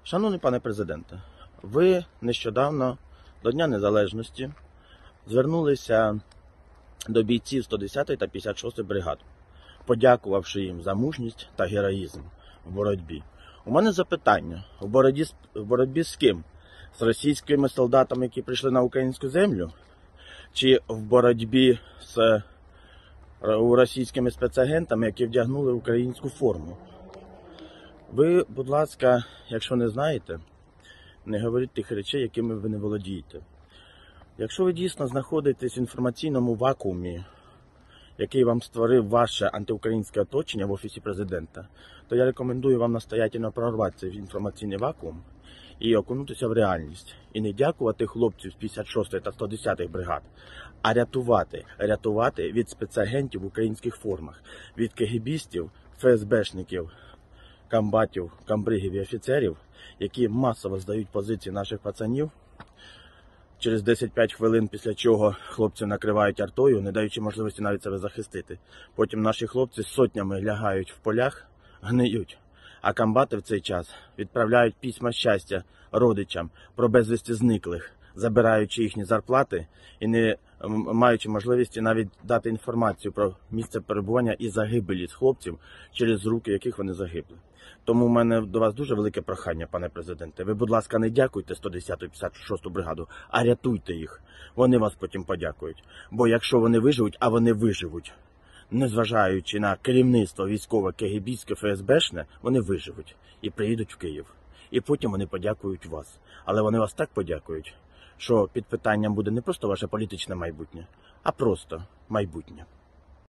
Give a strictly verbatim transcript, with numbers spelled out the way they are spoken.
Шановний пане президенте, ви нещодавно до Дня Незалежності звернулися до бійців сто десятої та п'ятдесят шостої бригад, подякувавши їм за мужність та героїзм в боротьбі. У мене запитання, в боротьбі, в боротьбі з ким? З російськими солдатами, які прийшли на українську землю? Чи в боротьбі з російськими спецагентами, які вдягнули українську форму? Ви, будь ласка, якщо не знаєте, не говоріть тих речей, якими ви не володієте. Якщо ви дійсно знаходитесь в інформаційному вакуумі, який вам створив ваше антиукраїнське оточення в Офісі Президента, то я рекомендую вам настоятельно прорвати цей інформаційний вакуум і окунутися в реальність. І не дякувати хлопців з п'ятдесят шостої та сто десятої бригад, а рятувати, рятувати від спецагентів в українських формах, від кегебістів, ФСБшників, комбатів, комбригів і офіцерів, які масово здають позиції наших пацанів. Через десять-п'ять хвилин після чого хлопців накривають артою, не даючи можливості навіть себе захистити. Потім наші хлопці сотнями лягають в полях, гниють. А комбати в цей час відправляють письма щастя родичам про безвісти зниклих, забираючи їхні зарплати і не маючи можливості навіть дати інформацію про місце перебування і загибелі хлопців, через руки яких вони загибли. Тому в мене до вас дуже велике прохання, пане президенте. Ви, будь ласка, не дякуйте сто десяту і п'ятдесят шосту бригаду, а рятуйте їх. Вони вас потім подякують. Бо якщо вони виживуть, а вони виживуть, незважаючи на керівництво військове, кегебістське, ФСБшне, вони виживуть і приїдуть в Київ. І потім вони подякують вас. Але вони вас так подякують, що під питанням буде не просто ваше політичне майбутнє, а просто майбутнє.